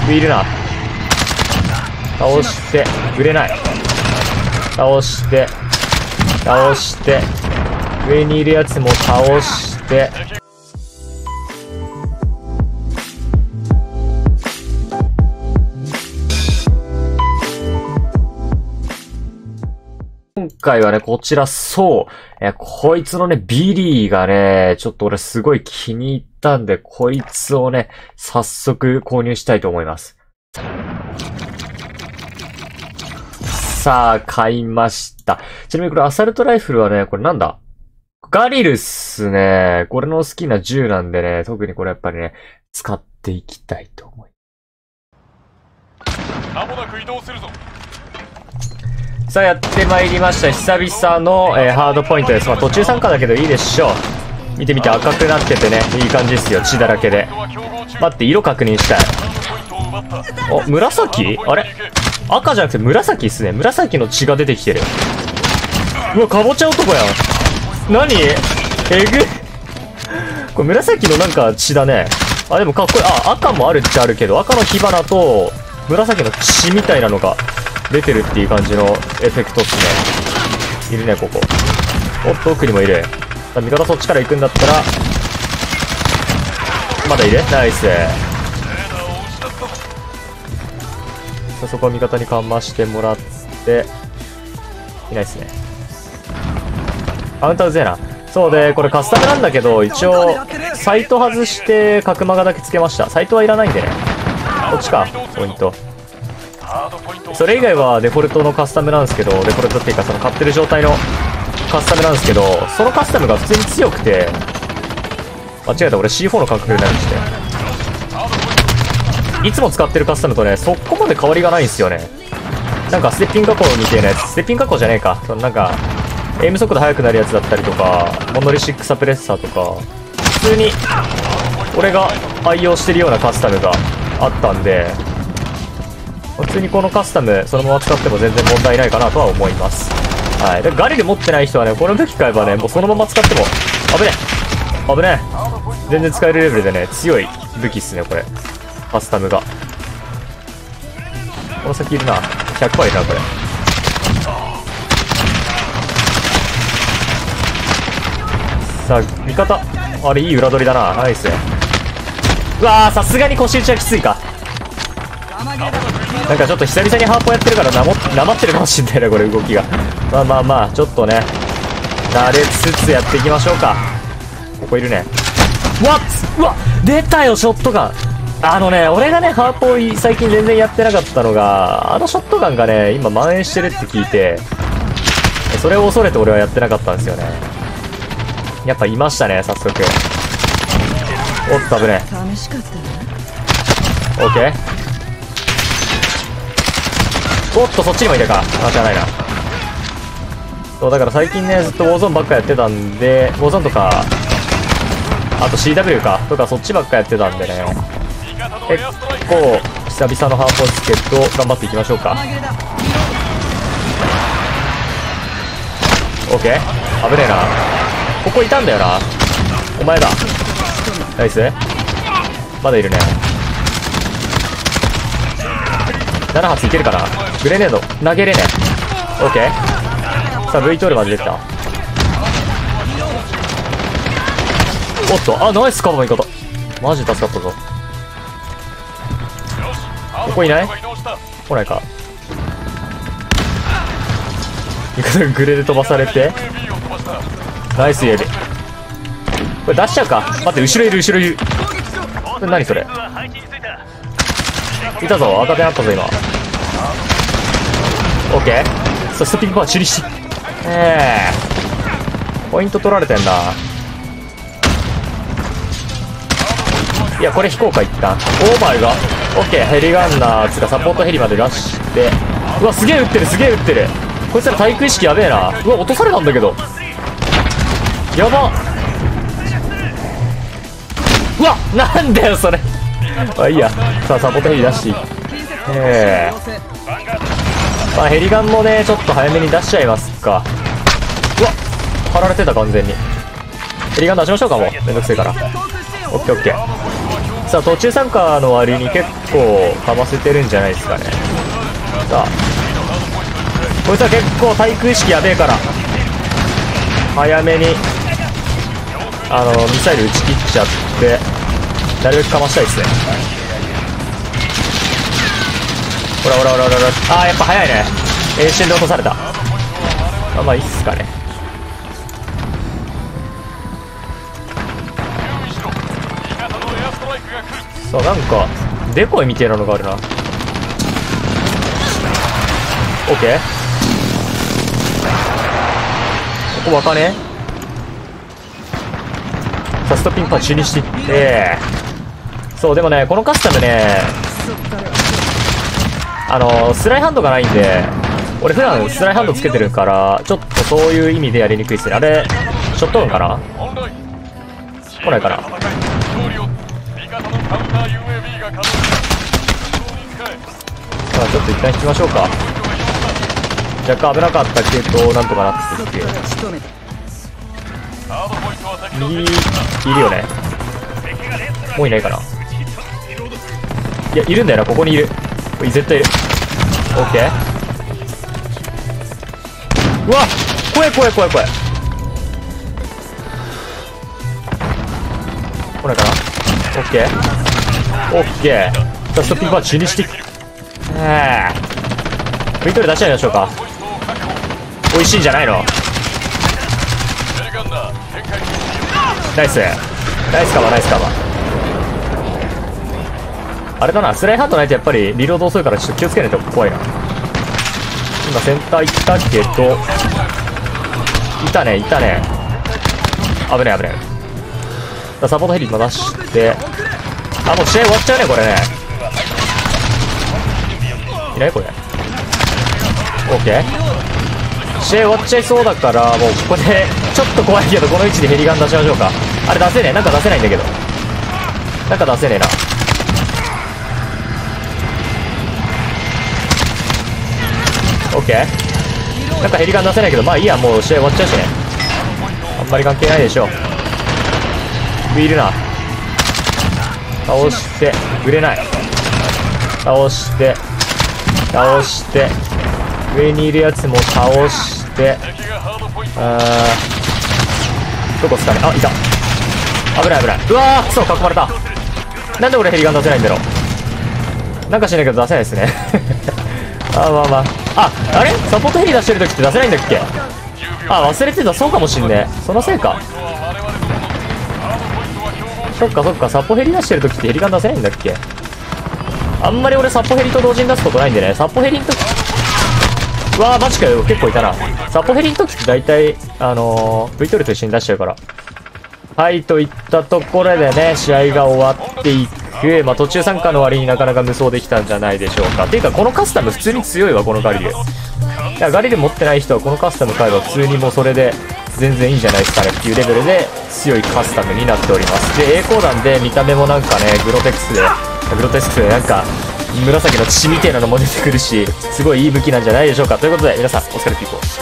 上いるな。倒して、売れない。倒して、倒して、上にいるやつも倒して、今回はね、こちら、そう。こいつのね、ビリーがね、ちょっと俺すごい気に入ったんで、こいつをね、早速購入したいと思います。さあ、買いました。ちなみにこれアサルトライフルはね、これなんだ？ガリルっすね。これの好きな銃なんでね、特にこれやっぱりね、使っていきたいと思います。 間もなく移動するぞ。 さあ、やってまいりました。久々の、ハードポイントです。まあ途中参加だけどいいでしょう。見てみて赤くなっててね、いい感じですよ。血だらけで。待って、色確認したい。お、紫？あれ？赤じゃなくて紫っすね。紫の血が出てきてる。うわ、かぼちゃ男やん。何？えぐい。これ紫のなんか血だね。あ、でもかっこいい。あ、赤もあるっちゃあるけど、赤の火花と紫の血みたいなのが出てるっていう感じのエフェクトっすね。いるね、ここ。おっと、奥にもいる。味方そっちから行くんだったら、まだいる？ナイス。そこは味方にかましてもらって、いないっすね。カウンターうぜえな。そうで、これカスタムなんだけど、一応、サイト外して、角マガだけつけました。サイトはいらないんでね。こっちか、ポイント。それ以外はデフォルトのカスタムなんですけど、デフォルトっていうかその買ってる状態のカスタムなんですけど、そのカスタムが普通に強くて、間違えた、俺 C4 の感覚になりまして。いつも使ってるカスタムとね、そこまで変わりがないんですよね。なんかステッピング加工みたいなやつ、ステッピング加工じゃねえか。そのなんか、エイム速度速くなるやつだったりとか、モノリシックサプレッサーとか、普通に、俺が愛用してるようなカスタムがあったんで、普通にこのカスタム、そのまま使っても全然問題ないかなとは思います。はい。でガリル持ってない人はね、この武器買えばね、もうそのまま使っても、危ねえ危ねえ全然使えるレベルでね、強い武器っすね、これ。カスタムが。この先いるな。100% いるな、これ。さあ、味方。あれ、いい裏取りだな。ナイス。うわー、さすがに腰打ちはきついか。なんかちょっと久々にハーポやってるからなまってるかもしんないな、これ動きが。まあまあまあ、ちょっとね、慣れつつやっていきましょうか。ここいるね。うわ出たよ、ショットガン。俺がね、ハーポー最近全然やってなかったのが、ショットガンがね、今蔓延してるって聞いて、それを恐れて俺はやってなかったんですよね。やっぱいましたね、早速。おっと、危ねえ。オッケー。おっと、そっちにもいたか。間違いないな。そう、だから最近ね、ずっとウォーゾーンばっかやってたんで、ウォーゾーンとか、あと CW か、とかそっちばっかやってたんでね、結構、久々のハーポですけど、頑張っていきましょうか。オッケー。危ねえな。ここいたんだよな。お前だ。ナイス。まだいるね。7発いけるかな。グレネード投げれねえ。オッケー。さあ V トールまで出てた。おっと、あ、ナイスカバーの言い方。マジ助かったぞ。ここいない？来ないか。味方がグレで飛ばされて。ナイスエビ。これ出しちゃうか。待って、後ろいる、後ろいる。これ何それ。いたぞ、赤点あったぞ、今。オッケー。さあ、ストッピングパワー、チリシ。ポイント取られてんな。いや、これ飛行か一旦。オーマイが。オッケー、ヘリガンナーつかサポートヘリまで出して。うわ、すげえ撃ってる、すげえ撃ってる。こいつら体育意識やべえな。うわ、落とされたんだけど。やば。うわ、なんだよ、それ。まあいいや。さあ、サポートヘリ出していい。まあ、ヘリガンもね、ちょっと早めに出しちゃいますか。うわ、張られてた、完全に。ヘリガン出しましょうか、もう。めんどくせえから。オッケーオッケー。ささあ途中参加の割に結構かませてるんじゃないですかね。さあこいつは結構対空意識やべえから早めにミサイル撃ち切っちゃってなるべくかましたいですね。ほらほらほらほら。ああやっぱ早いね。一瞬で落とされた。まあいいっすかね。そうなんかデコイみたいなのがあるな。オッケー。ここわかねえ。さあストッピングパンチにしていってそうでもねこのカスタムねスライハンドがないんで俺普段スライハンドつけてるからちょっとそういう意味でやりにくいっすね。あれショットガンかな来ないかな。さあちょっと一旦引きましょうか。若干危なかったけどなんとかなってきて右いるよね。もういないかな。いやいるんだよな。ここにいる。絶対いる。オッケー。うわ怖い怖い怖い怖い。来ないかな。オッケーオッケー。さあストッピングパンチにしていく。ビトル出しちゃいましょうか。美味しいんじゃないの。ナイスナイスカバーナイスカバー。あれだなスライハンドないとやっぱりリロード遅いからちょっと気をつけないと怖いな。今センター行ったけどいたねいたね。危ない危ない。サポートヘリ今出してもう試合終わっちゃうねこれね。いないこれ。オッケー。試合終わっちゃいそうだからもうここでちょっと怖いけどこの位置でヘリガン出しましょうか。あれ出せねえ。なんか出せないんだけどなんか出せねえな。オッケー。なんかヘリガン出せないけどまあいいやもう試合終わっちゃうしね。あんまり関係ないでしょ。いるな。倒して売れない。倒して倒して上にいるやつも倒してどこっすかね。あいた。危ない危ない。うわーくそ囲まれた。なんで俺ヘリガン出せないんだろう。なんかしないけど出せないですねまあまああれサポートヘリ出してる時って出せないんだっけ。忘れてた。そうかもしんねえ。そのせいか。そっかそっか。サポヘリ出してる時ってヘリガン出せないんだっけ。あんまり俺サポヘリと同時に出すことないんでね。サポヘリの時うわーマジかよ。結構いたな。サポヘリの時って大体V トルと一緒に出しちゃうから。はいといったところでね試合が終わっていく。途中参加の割になかなか無双できたんじゃないでしょうか。っていうかこのカスタム普通に強いわこのガリル。いやガリル持ってない人はこのカスタム買えば普通にもうそれで全然いいんじゃないですかねっていうレベルで強いカスタムになっております。で栄光弾で見た目もなんかねグロテスクでなんか紫の血みたいなのも出てくるしすごいいい武器なんじゃないでしょうか。ということで皆さんお疲れピーポー。